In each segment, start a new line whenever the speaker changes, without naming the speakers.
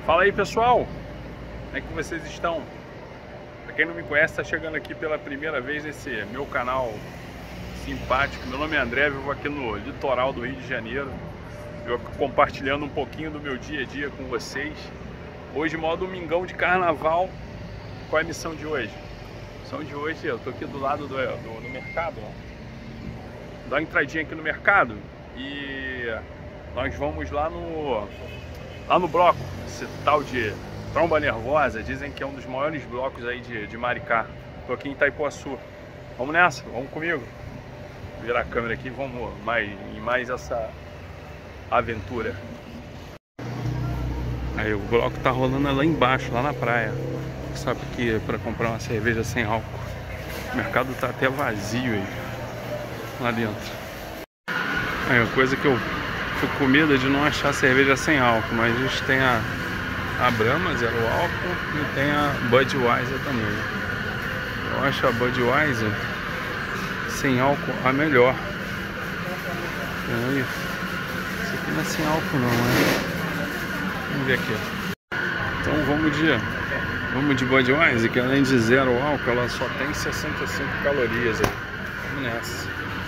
Fala aí, pessoal, como é que vocês estão? Pra quem não me conhece, está chegando aqui pela primeira vez nesse meu canal simpático. Meu nome é André, vivo aqui no litoral do Rio de Janeiro. Eu compartilhando um pouquinho do meu dia a dia com vocês. Hoje, modo domingão de carnaval. Qual é a missão de hoje? A missão de hoje, eu tô aqui do lado do mercado, ó. Dá uma entradinha aqui no mercado e nós vamos lá no bloco, esse tal de Tromba Nervosa. Dizem que é um dos maiores blocos aí de Maricá. Tô aqui em Itaipuaçu. Vamos nessa, vamos comigo. Vou virar a câmera aqui e vamos em mais essa aventura. Aí o bloco tá rolando lá embaixo, lá na praia. Sabe que é pra comprar uma cerveja sem álcool. O mercado tá até vazio aí, lá dentro. Aí uma coisa que eu fico com medo é de não achar cerveja sem álcool, mas a gente tem a Brahma, zero álcool, e tem a Budweiser também. Eu acho a Budweiser sem álcool a melhor. Aí, isso aqui não é sem álcool não, né? Vamos ver aqui. Então vamos de Budweiser, que além de zero álcool, ela só tem 65 calorias aí. Vamos nessa.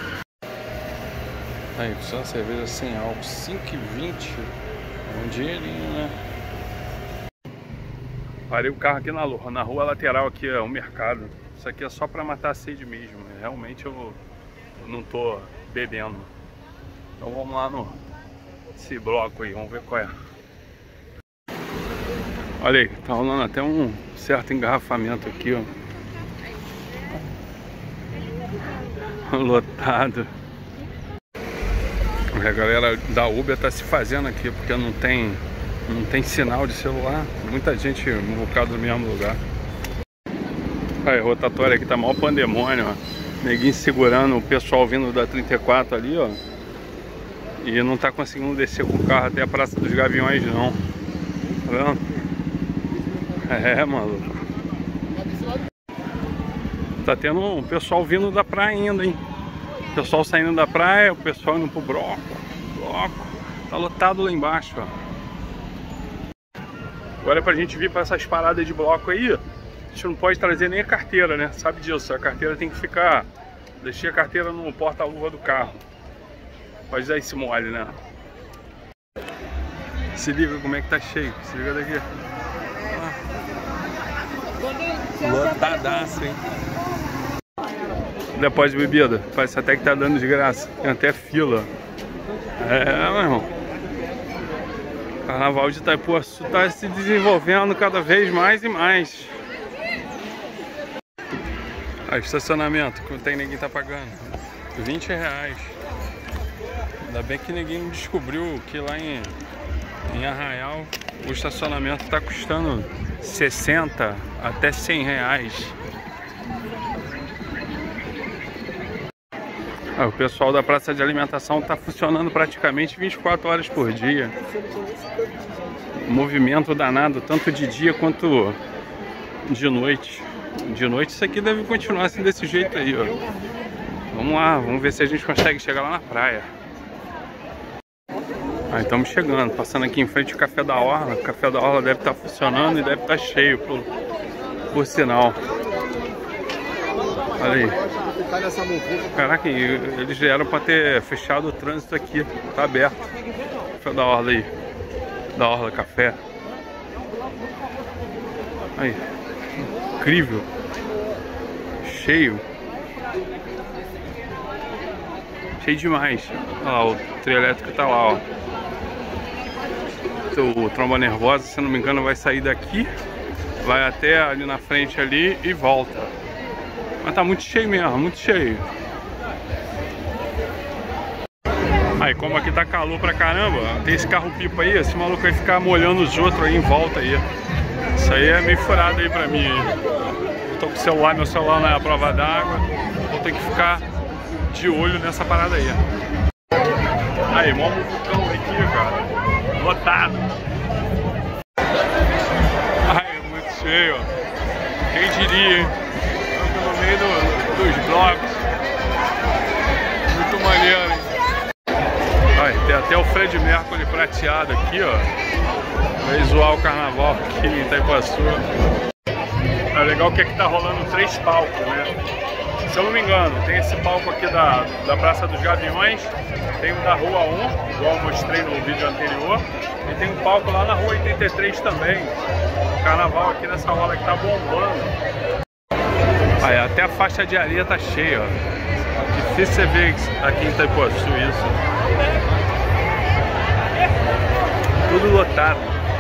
Aí, só uma cerveja sem álcool, 5,20. Um dinheirinho, né? Parei o carro aqui na rua lateral, aqui é o mercado. Isso aqui é só pra matar a sede mesmo. Realmente eu não tô bebendo. Então vamos lá nesse bloco aí, vamos ver qual é. Olha aí, tá rolando até um certo engarrafamento aqui, ó. Lotado. A galera da Uber tá se fazendo aqui porque não tem sinal de celular. Muita gente muvucada no mesmo lugar. Aí, rotatória aqui tá maior pandemônio, ó. Neguinho segurando o pessoal vindo da 34 ali, ó. E não tá conseguindo descer com o carro até a Praça dos Gaviões, não. Tá vendo? É, maluco. Tá tendo um pessoal vindo da praia ainda, hein? O pessoal saindo da praia, o pessoal indo pro bloco. Tá lotado lá embaixo, ó. Agora pra gente vir pra essas paradas de bloco aí, a gente não pode trazer nem a carteira, né? Sabe disso, a carteira tem que ficar... Deixei a carteira no porta-luva do carro. Pode dar esse mole, né? Se liga como é que tá cheio, se liga daqui. Lotadaço, hein? Depois de bebida, parece até que tá dando de graça. Tem até fila. É, meu irmão. O carnaval de Itaipuaçu tá se desenvolvendo cada vez mais e mais. Ah, estacionamento, que não tem ninguém tá pagando. R$20. Ainda bem que ninguém descobriu que lá em Arraial o estacionamento tá custando 60 até R$100. O pessoal da praça de alimentação está funcionando praticamente 24 horas por dia. Movimento danado, tanto de dia quanto de noite. De noite isso aqui deve continuar assim desse jeito aí, ó. Vamos lá, vamos ver se a gente consegue chegar lá na praia. Aí estamos chegando, passando aqui em frente ao Café da Orla. O Café da Orla deve estar funcionando e deve estar cheio, por sinal. Olha aí. Caraca, eles já eram para ter fechado o trânsito aqui. Tá aberto. Café da Orla aí. Da Orla Café. Aí. Incrível. Cheio. Cheio demais. Olha lá, o trio elétrico tá lá, ó. O Tromba Nervosa, se não me engano, vai sair daqui. Vai até ali na frente ali e volta. Mas tá muito cheio mesmo, muito cheio. Aí, como aqui tá calor pra caramba, tem esse carro-pipa aí, esse maluco vai ficar molhando os outros aí em volta aí. Isso aí é meio furado aí pra mim. Eu tô com o celular, meu celular não é a prova d'água. Vou ter que ficar de olho nessa parada aí. Aí, mó vulcão aqui, cara. Lotado. Ai, muito cheio, ó. Quem diria, hein? No meio dos blocos. Muito maneiro, hein? Olha, Tem até o Fred Mercury prateado aqui, ó. Vai zoar o carnaval aqui em Itaipuaçu. É legal que aqui tá rolando 3 palcos, né? Se eu não me engano, tem esse palco aqui da Praça dos Gaviões, tem o da Rua 1, igual eu mostrei no vídeo anterior, e tem um palco lá na Rua 83 também. O carnaval aqui nessa rola que tá bombando. Aí, até a faixa de areia tá cheia, ó. Difícil você ver aqui em Itaipuaçu isso. Tudo lotado.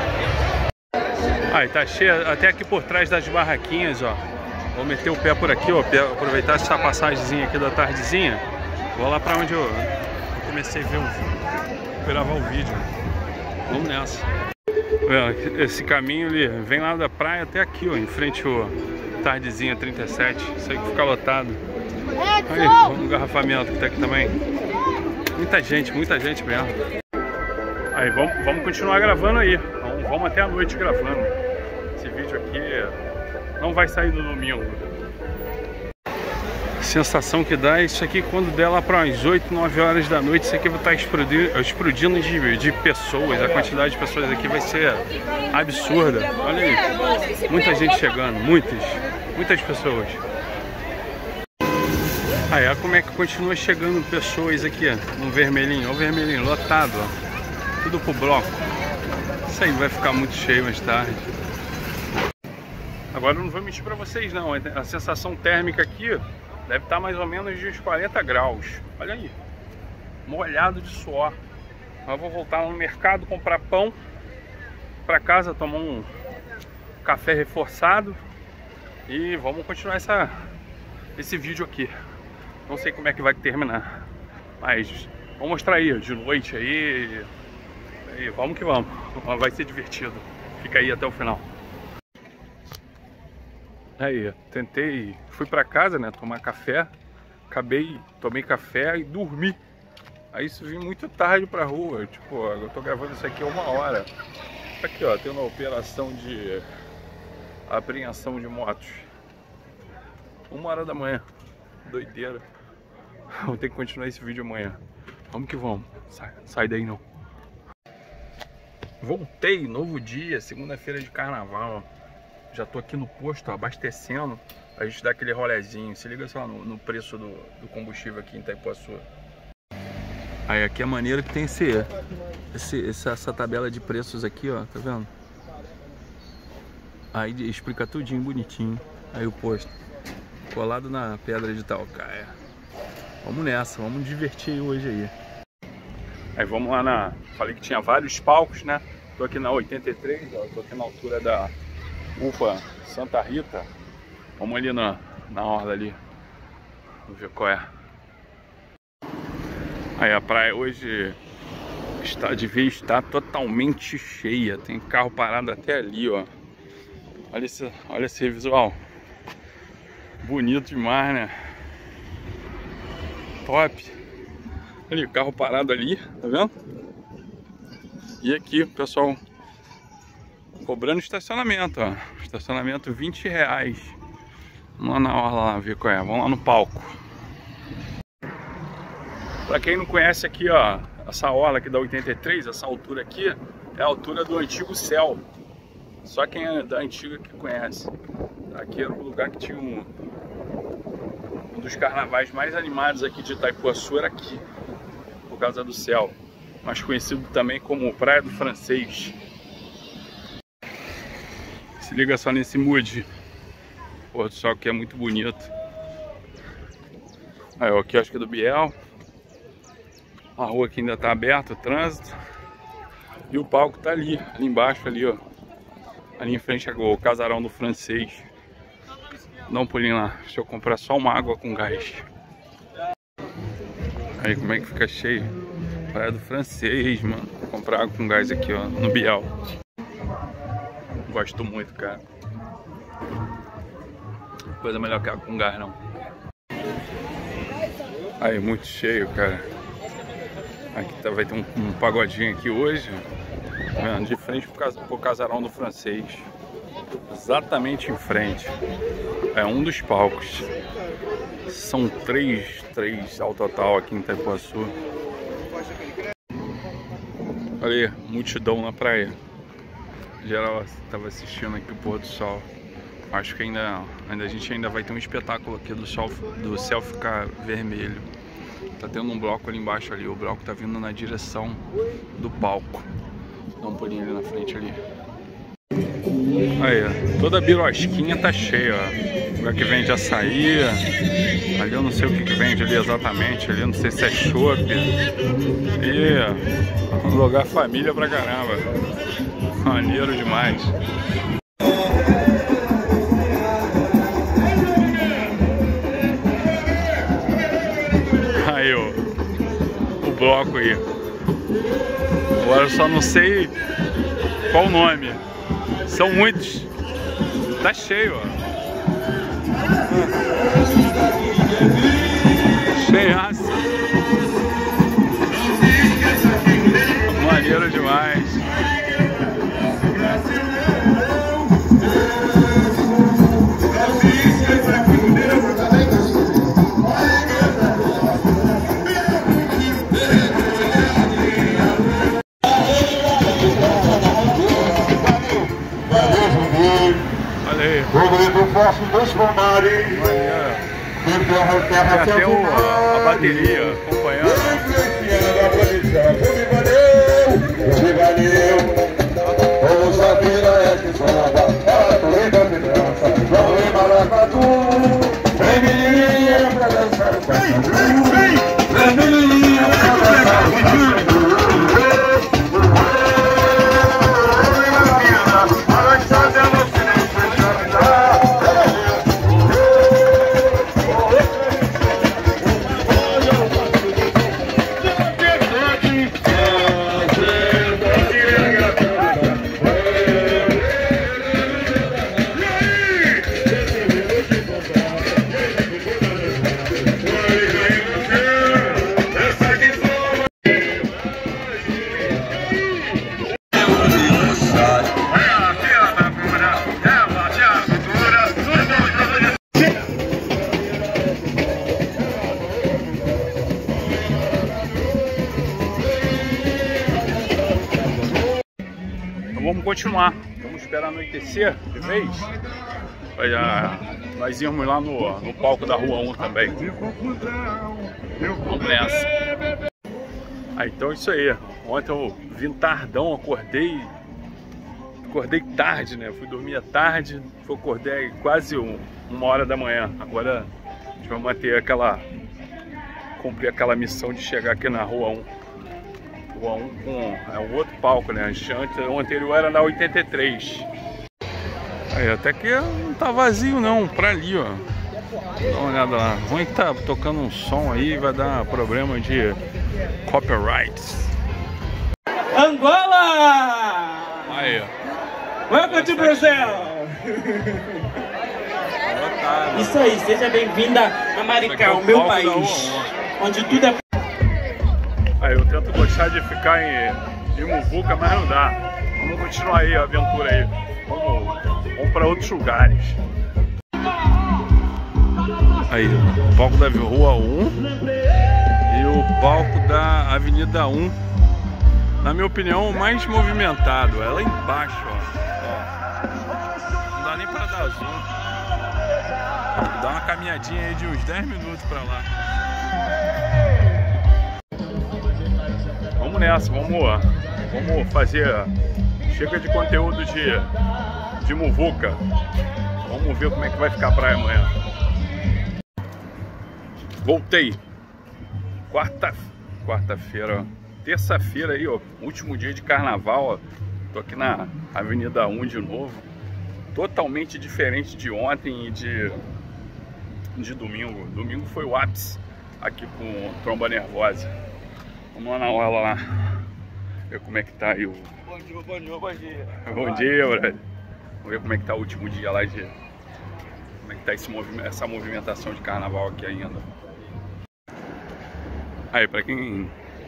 Aí, tá cheio até aqui por trás das barraquinhas, ó. Vou meter o pé por aqui, ó, aproveitar essa passagemzinha aqui da tardezinha. Vou lá pra onde eu comecei a gravar o vídeo. Vamos nessa. Esse caminho ele vem lá da praia até aqui, ó, em frente ao Tardezinha 37. Isso aí que fica lotado. Aí, o engarrafamento que tá aqui também. Muita gente mesmo. Aí, vamos continuar gravando aí. Vamos até a noite gravando. Esse vídeo aqui não vai sair no domingo. A sensação que dá é isso aqui quando der lá para as 8, 9 horas da noite. Isso aqui vai estar explodindo de pessoas. A quantidade de pessoas aqui vai ser absurda. Olha aí, muita gente chegando, muitas pessoas. Aí, olha como é que continua chegando pessoas aqui, ó, no vermelhinho. Olha o vermelhinho, lotado, ó. Tudo pro bloco. Isso aí vai ficar muito cheio mais tarde. Agora eu não vou mentir pra vocês não, a sensação térmica aqui deve estar mais ou menos de uns 40 graus. Olha aí, molhado de suor. Eu vou voltar no mercado, comprar pão pra casa, tomar um café reforçado e vamos continuar esse vídeo aqui. Não sei como é que vai terminar, mas vou mostrar aí de noite aí e vamos que vamos. Vai ser divertido. Fica aí até o final. Aí, fui pra casa, né, tomar café, tomei café e dormi. Aí vim muito tarde pra rua, tipo, eu tô gravando isso aqui há 1 hora. Aqui, ó, tem uma operação de apreensão de motos. 1 hora da manhã, doideira. Vou ter que continuar esse vídeo amanhã. Vamos que vamos, sai daí não. Voltei, novo dia, segunda-feira de carnaval. Já tô aqui no posto, ó, abastecendo. A gente dá aquele rolezinho. Se liga só no preço do combustível aqui em Itaipuaçu. Aí aqui é maneiro que tem essa tabela de preços aqui, ó, tá vendo? Aí explica tudinho bonitinho. Aí o posto colado na Pedra de Talcaia. Vamos nessa, vamos divertir hoje aí. Aí vamos lá falei que tinha vários palcos, né? Tô aqui na 83, ó, tô aqui na altura da UPA Santa Rita. Vamos ali na orla ali. Vamos ver qual é. Aí a praia hoje devia estar totalmente cheia. Tem carro parado até ali, ó. Olha esse visual. Bonito demais, né? Top. Ali, o carro parado ali, tá vendo? E aqui, o pessoal cobrando estacionamento, ó. Estacionamento R$20. Vamos lá na orla lá, ver qual é. Vamos lá no palco. Pra quem não conhece aqui, ó, essa orla aqui da 83, essa altura aqui, é a altura do antigo céu. Só quem é da antiga que conhece. Aqui era o lugar que tinha um dos carnavais mais animados aqui de Itaipuaçu, era aqui, por causa do céu. Mais conhecido também como Praia do Francês. Se liga só nesse mood. Pôr do sol que é muito bonito. Aí, ó, aqui acho que é do Biel. A rua aqui ainda tá aberta, o trânsito. E o palco tá ali embaixo, ali, ó. Ali em frente ao casarão do Francês. Dá um pulinho lá. Deixa eu comprar só uma água com gás. Aí como é que fica cheio. Praia do Francês, mano. Vou comprar água com gás aqui, ó, no Biel. Gosto muito, cara. Coisa melhor que água com gás, não. Aí, muito cheio, cara. Aqui vai ter um pagodinho aqui hoje. De frente pro casarão do Francês. Exatamente em frente. É um dos palcos. São três ao total aqui em Itaipuaçu. Olha aí, multidão na praia. Geral estava assistindo aqui o pôr do sol. Acho que a gente ainda vai ter um espetáculo aqui do céu ficar vermelho. Tá tendo um bloco ali embaixo ali. O bloco tá vindo na direção do palco. Dá um pulinho ali na frente ali. Aí, ó, toda a birosquinha tá cheia, ó. Lugar que vende açaí. Ali eu não sei o que vende ali exatamente. Ali eu não sei se é chopp. E um lugar família pra caramba. Maneiro demais. Aí, ó, o bloco aí. Agora eu só não sei qual o nome. São muitos. Tá cheio, ó. Cheiaço. Maneiro demais. Até a bateria acompanhando. Vamos continuar, vamos esperar anoitecer de vez. Nós íamos lá no palco da Rua 1 também. Vamos nessa. Então é isso aí. Ontem eu vim tardão, acordei tarde, né? Fui dormir à tarde, acordei quase 1h da manhã. Agora a gente vai manter cumprir aquela missão de chegar aqui na Rua 1. É um outro palco, né? O anterior era na 83. Aí, até que não tá vazio não, pra ali, ó. Dá uma olhada lá. Ruim que tá tocando um som aí, vai dar problema de copyrights.
Angola!
Aí, ó.
Welcome to Brazil! Isso aí, seja bem-vinda a Maricá, o meu país, onde tudo é...
Aí eu tento gostar de ficar em Muvuca, mas não dá. Vamos continuar aí a aventura aí. Vamos para outros lugares. Aí, o palco da Rua 1 e o palco da Avenida 1. Na minha opinião, o mais movimentado. É lá embaixo, ó. Não dá nem para dar zoom. Dá uma caminhadinha aí de uns 10 minutos para lá. Vamos nessa, vamos fazer. Chega de conteúdo de muvuca. Vamos ver como é que vai ficar a praia amanhã. Voltei. Quarta-feira, ó. Terça-feira aí, ó. Último dia de carnaval, ó. Tô aqui na Avenida 1 de novo. Totalmente diferente de ontem e de domingo. Domingo foi o ápice aqui com Tromba Nervosa. Vamos lá na aula lá, ver como é que tá aí o... Bom dia. Bom dia, brother. Vamos ver como é que tá o último dia lá de... Como é que tá essa movimentação de carnaval aqui ainda. Aí, pra quem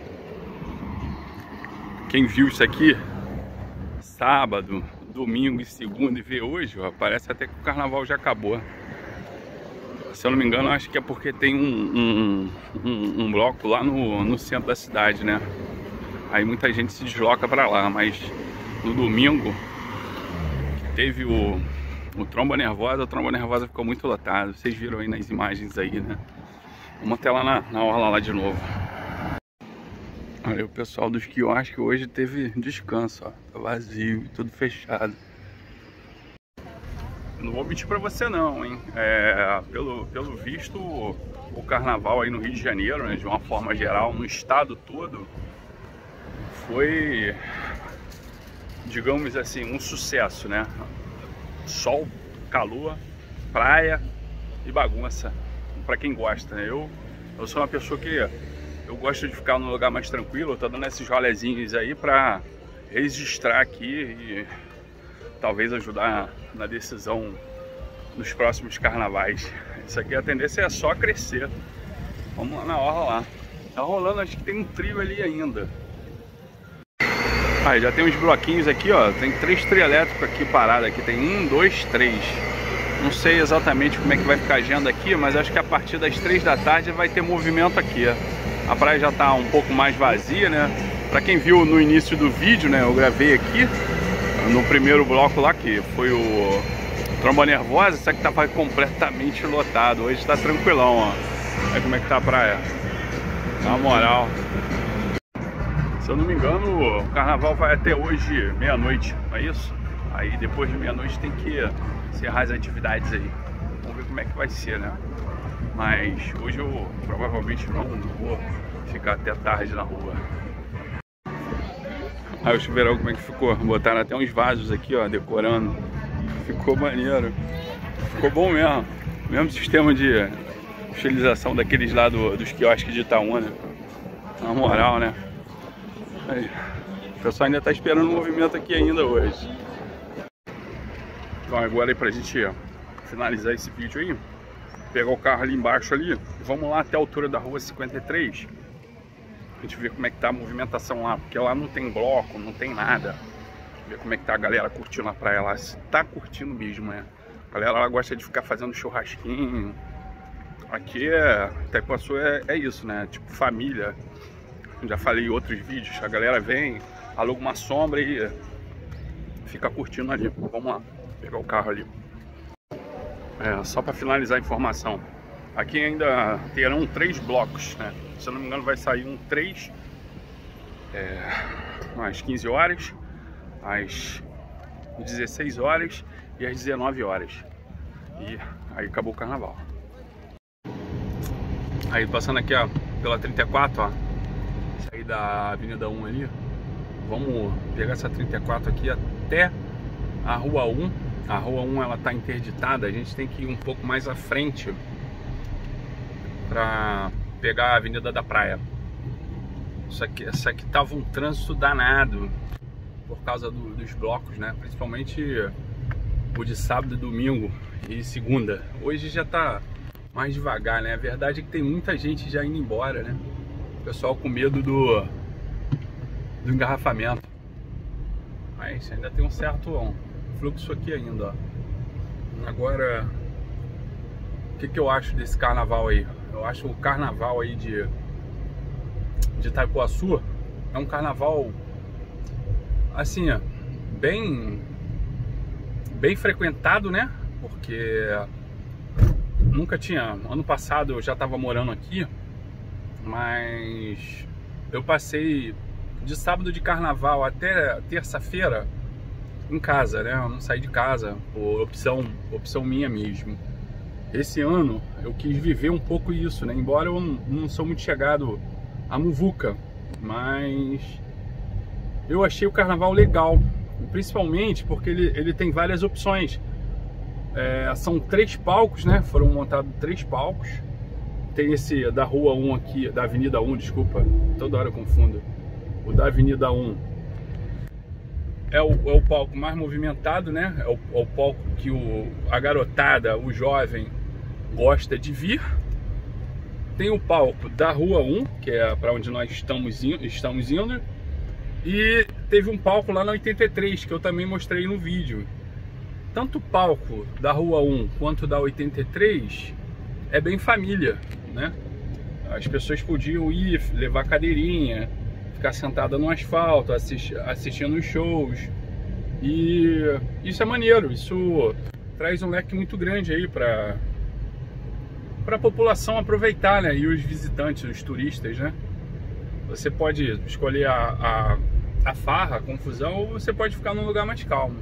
viu isso aqui, sábado, domingo e segunda e vê hoje, ó, parece até que o carnaval já acabou. Se eu não me engano, acho que é porque tem um bloco lá no centro da cidade, né? aí muita gente se desloca para lá, mas no domingo teve o Tromba Nervosa ficou muito lotado, vocês viram aí nas imagens aí, né? Vamos até lá na orla lá de novo. Olha, o pessoal dos quiosques hoje teve descanso, ó, tá vazio, tudo fechado. Não vou mentir pra você não, hein? Pelo visto, o carnaval aí no Rio de Janeiro, né, de uma forma geral, no estado todo, foi, digamos assim, um sucesso, né? Sol, calor, praia e bagunça, pra quem gosta, né? Eu sou uma pessoa que eu gosto de ficar num lugar mais tranquilo, eu tô dando esses rolezinhos aí pra registrar aqui e talvez ajudar na decisão dos próximos carnavais. Isso aqui, a tendência é só crescer. Vamos lá na orla lá. Tá rolando, acho que tem um trio ali ainda. Aí já tem uns bloquinhos aqui, ó. Tem 3 trios elétricos aqui parados aqui. Tem 1, 2, 3. Não sei exatamente como é que vai ficar a agenda aqui, mas acho que a partir das 3 da tarde vai ter movimento aqui. A praia já tá um pouco mais vazia, né? Pra quem viu no início do vídeo, né? Eu gravei aqui no primeiro bloco lá, que foi o Tromba Nervosa, só que tava completamente lotado. Hoje tá tranquilão, ó. Olha como é que tá a praia. Na moral. Se eu não me engano, o carnaval vai até hoje, meia-noite, não é isso? Aí depois de meia-noite tem que encerrar as atividades aí. Vamos ver como é que vai ser, né? Mas hoje eu provavelmente não vou ficar até tarde na rua. Aí o chuveirão como é que ficou? Botaram até uns vasos aqui, ó, decorando. Ficou maneiro. Ficou bom mesmo. Mesmo sistema de utilização daqueles lá dos quiosques de Itaúna. Na moral, né? Aí, o pessoal ainda tá esperando o movimento aqui ainda hoje. Então agora aí pra gente finalizar esse vídeo aí, pegar o carro ali embaixo ali, vamos lá até a altura da rua 53. A gente ver como é que tá a movimentação lá, porque lá não tem bloco, não tem nada. Ver como é que tá a galera curtindo a praia lá, se tá curtindo mesmo, né? A galera lá gosta de ficar fazendo churrasquinho. Aqui Itaipuaçu é isso, né? Tipo família. Já falei em outros vídeos, a galera vem, aluga uma sombra e fica curtindo ali. Vamos lá, pegar o carro ali. Só para finalizar a informação, aqui ainda terão 3 blocos, né? Se eu não me engano vai sair um 3 às 15 horas, às 16 horas e às 19 horas. E aí acabou o carnaval. Aí passando aqui, ó, pela 34, ó, sair da Avenida 1 ali, vamos pegar essa 34 aqui até a Rua 1. A Rua 1 ela tá interditada, a gente tem que ir um pouco mais à frente para pegar a Avenida da Praia. Essa aqui tava um trânsito danado por causa dos blocos, né? Principalmente o de sábado e domingo e segunda. Hoje já tá mais devagar, né? A verdade é que tem muita gente já indo embora, né? O pessoal com medo do engarrafamento. Mas ainda tem um certo fluxo aqui ainda, ó. Agora, o que eu acho desse carnaval aí? Eu acho o carnaval aí de Itaipuaçu é um carnaval assim, ó, bem frequentado, né? Porque nunca tinha, ano passado eu já estava morando aqui, mas eu passei de sábado de carnaval até terça-feira em casa, né? Eu não saí de casa, por opção minha mesmo. Esse ano eu quis viver um pouco isso, né? Embora eu não sou muito chegado a muvuca, mas eu achei o carnaval legal, principalmente porque ele tem várias opções. São 3 palcos, né? Foram montados 3 palcos. Tem esse da Rua 1 aqui, da Avenida 1, desculpa, toda hora eu confundo. O da Avenida 1 é o palco mais movimentado, né? É o palco que a garotada, o jovem, gosta de vir. Tem o palco da Rua 1, que é para onde nós estamos indo. E teve um palco lá na 83, que eu também mostrei no vídeo. Tanto o palco da Rua 1 quanto da 83 é bem família, né? As pessoas podiam ir, levar cadeirinha, ficar sentada no asfalto, assistindo os shows. E isso é maneiro, isso traz um leque muito grande aí para a população aproveitar, né? E os visitantes, os turistas, né? Você pode escolher a farra, a confusão, ou você pode ficar num lugar mais calmo.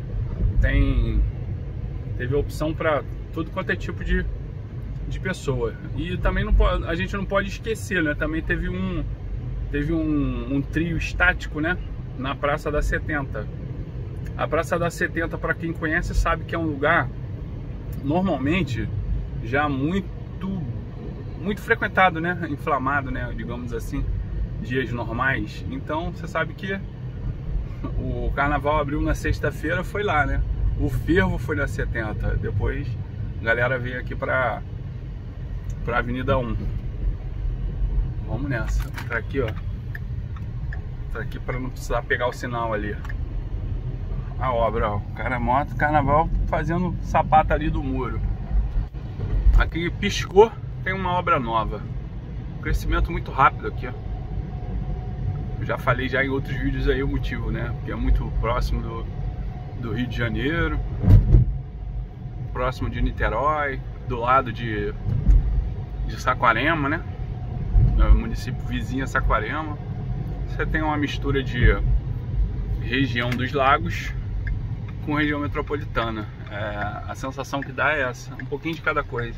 Teve opção para tudo quanto é tipo de pessoa. E também a gente não pode esquecer, né? Também teve um trio estático, né? Na Praça da 70. A Praça da 70, para quem conhece, sabe que é um lugar normalmente já muito frequentado, né? Inflamado, né? Digamos assim, dias normais. Então você sabe que o carnaval abriu na sexta-feira, foi lá, né? O fervo foi na 70. Depois a galera veio aqui pra Avenida 1. Vamos nessa. Tá aqui, ó. Tá aqui pra não precisar pegar o sinal ali. A obra, ó. Cara, moto, carnaval fazendo sapata ali do muro. Aqui piscou, tem uma obra nova. Crescimento muito rápido aqui, ó. Eu já falei já em outros vídeos aí o motivo, né? Porque é muito próximo do Rio de Janeiro, próximo de Niterói, do lado de Saquarema, né? No município vizinho a Saquarema. Você tem uma mistura de região dos lagos com região metropolitana. A sensação que dá é essa, um pouquinho de cada coisa.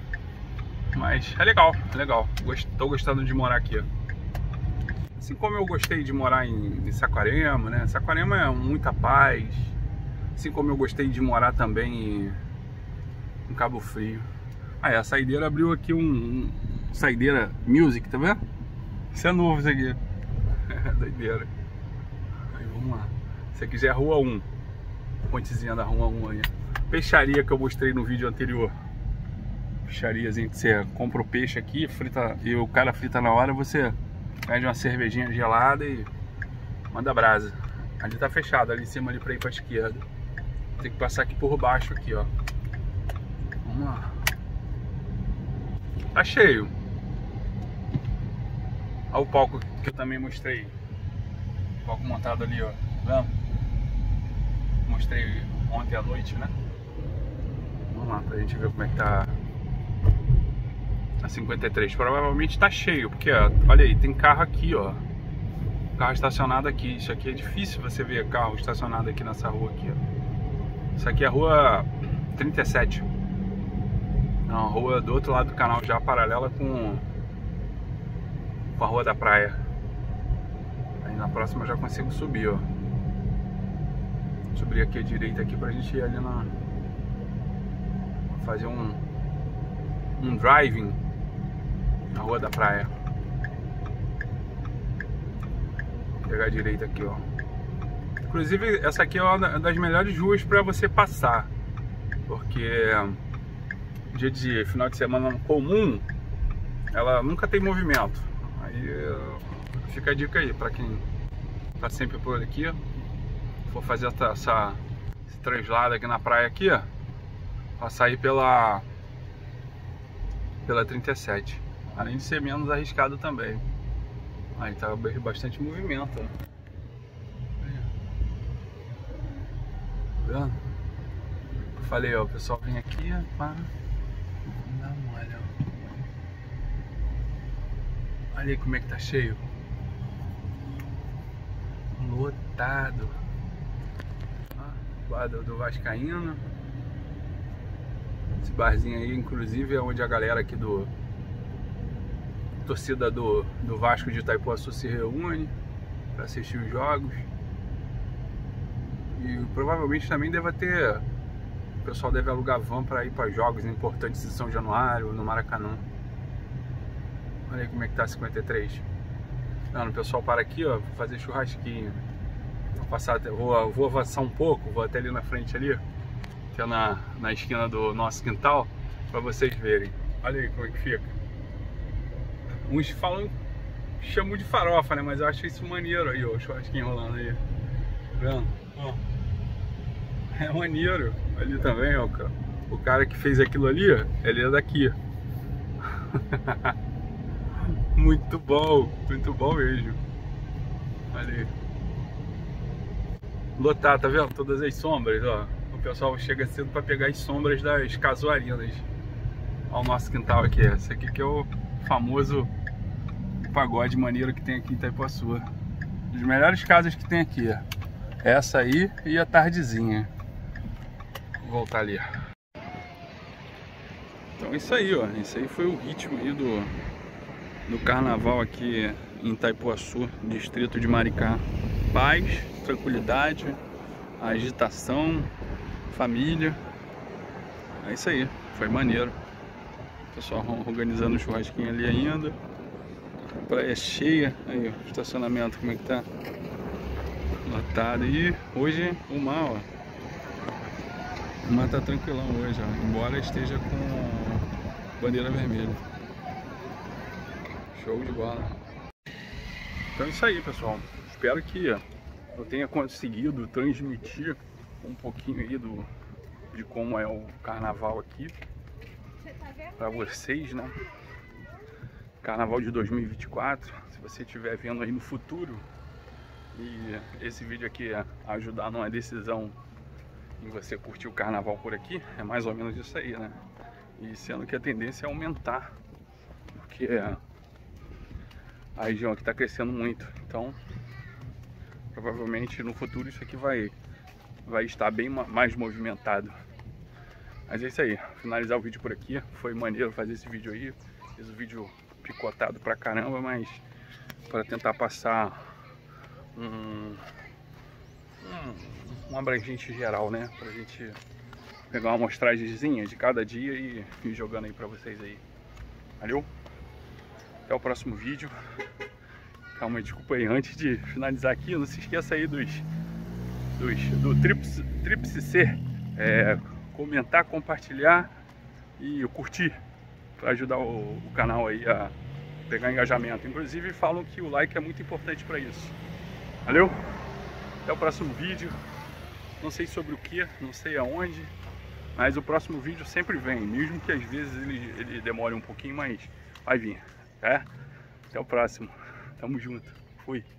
Mas é legal, é legal. Tô gostando de morar aqui. Assim como eu gostei de morar em Saquarema, né? Saquarema é muita paz. Assim como eu gostei de morar também em Cabo Frio. A saideira abriu aqui saideira music, tá vendo? Isso é novo, isso aqui. Doideira. Aí vamos lá. Isso aqui já é Rua 1. Pontezinha da Rua 1 aí. Peixaria que eu mostrei no vídeo anterior. Peixariazinha que você compra o peixe aqui, frita, e o cara frita na hora, você pede uma cervejinha gelada e manda brasa. Ali tá fechado, ali em cima ali pra ir pra esquerda. Tem que passar aqui por baixo aqui, ó. Vamos lá. Tá cheio. Olha o palco que eu também mostrei. O palco montado ali, ó. Tá vendo? Mostrei ontem à noite, né? Vamos lá pra gente ver como é que tá a 53. Provavelmente tá cheio, porque ó, olha aí, tem carro aqui, ó. Carro estacionado aqui. Isso aqui é difícil você ver carro estacionado aqui nessa rua aqui, ó. Isso aqui é a rua 37. É uma rua do outro lado do canal, já paralela com a rua da praia. Aí na próxima eu já consigo subir, ó. Subir aqui à direita aqui pra gente ir ali fazer um driving na rua da praia. Vou pegar a direita aqui, ó. Inclusive essa aqui é uma das melhores ruas para você passar, porque dia de final de semana comum ela nunca tem movimento. Aí fica a dica aí para quem tá sempre por aqui, for fazer esse translado aqui na praia aqui, ó, passar aí pela 37, além de ser menos arriscado também. Aí tá bastante movimento, ó. Tá vendo? Eu falei, ó, o pessoal vem aqui para dar uma olhada. Olha aí como é que tá cheio. Lotado. Quadro do Vascaíno. Esse barzinho aí, inclusive, é onde a galera aqui torcida do Vasco de Itaipuaçu se reúne para assistir os jogos. E provavelmente também deve ter, o pessoal deve alugar van para ir para jogos importantes em São Januário, no Maracanã. Olha aí como é que tá a 53. Não, o pessoal para aqui, ó, pra fazer churrasquinho. Vou avançar um pouco, vou até ali na frente ali, que é na esquina do nosso quintal, para vocês verem. Olha aí como é que fica. Uns chamam de farofa, né? Mas eu acho isso maneiro aí, ó, o churrasquinho rolando aí. Tá vendo? Ó. É maneiro. Ali também, ó, o cara que fez aquilo ali, ele é daqui. Muito bom mesmo. Ali. Lotar, tá vendo? Todas as sombras, ó. O pessoal chega cedo para pegar as sombras das casuarinas. Olha o nosso quintal aqui. Esse aqui que é o famoso pagode maneiro que tem aqui em Itaipuaçu. As melhores casas que tem aqui. Essa aí e a Tardezinha. Vou voltar ali. Então isso aí, ó. Esse aí foi o ritmo aí do carnaval aqui em Itaipuaçu, distrito de Maricá. Paz, tranquilidade, agitação, família. É isso aí, foi maneiro. O pessoal organizando o churrasquinho ali ainda. Praia cheia. Aí, o estacionamento, como é que tá? Lotado. E hoje o mar, ó. O mar tá tranquilão hoje, ó. Embora esteja com bandeira vermelha. Show de bola. Então é isso aí, pessoal. Espero que eu tenha conseguido transmitir um pouquinho aí de como é o carnaval aqui para vocês, né? Carnaval de 2024. Se você estiver vendo aí no futuro e esse vídeo aqui ajudar numa decisão em você curtir o carnaval por aqui, é mais ou menos isso aí, né? E sendo que a tendência é aumentar, porque a região aqui está crescendo muito, então provavelmente no futuro isso aqui vai estar bem mais movimentado. Mas é isso aí, finalizar o vídeo por aqui. Foi maneiro fazer esse vídeo aí. Fiz o vídeo picotado pra caramba, mas para tentar passar um abrangente geral, né? Pra gente pegar uma amostragemzinha de cada dia e ir jogando aí pra vocês aí. Valeu? Até o próximo vídeo. Calma aí, desculpa aí, antes de finalizar aqui, não se esqueça aí do Tríplice C, comentar, compartilhar e curtir, para ajudar o canal aí a pegar engajamento. Inclusive falam que o like é muito importante para isso. Valeu? Até o próximo vídeo. Não sei sobre o que, não sei aonde, mas o próximo vídeo sempre vem, mesmo que às vezes ele demore um pouquinho, mas vai vir, tá? Até o próximo. Tamo junto. Fui.